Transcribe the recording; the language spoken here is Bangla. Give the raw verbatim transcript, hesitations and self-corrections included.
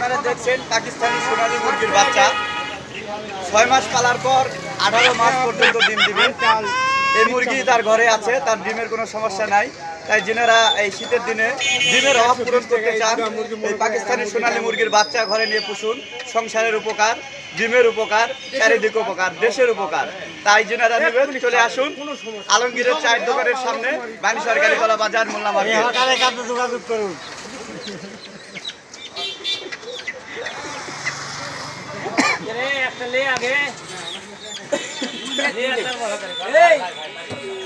আপনারা দেখছেন পাকিস্তানি সোনালী মুরগির বাচ্চা ছয় মাস পালার পর আঠারো মাস পর্যন্ত ডিম দিবে। এই মুরগি তার ঘরে আছে, তার ডিমের কোনো সমস্যা নাই। তাই যেনারা এই শীতের দিনে ডিমের অভাব পূরণ করতে চান, এই পাকিস্তানি সোনালী মুরগির বাচ্চা ঘরে নিয়ে পুষুন। সংসারের উপকার, ডিমের উপকার, চারিদিক উপকার, দেশের উপকার। তাই যেনারা নেবেন চলে আসুন আলমগীরের চায়ের দোকানের সামনে, বাণী সরকারি কলা বাজার, মোল্লা মার্কেট। যোগাযোগ করুন। একটা লে আগে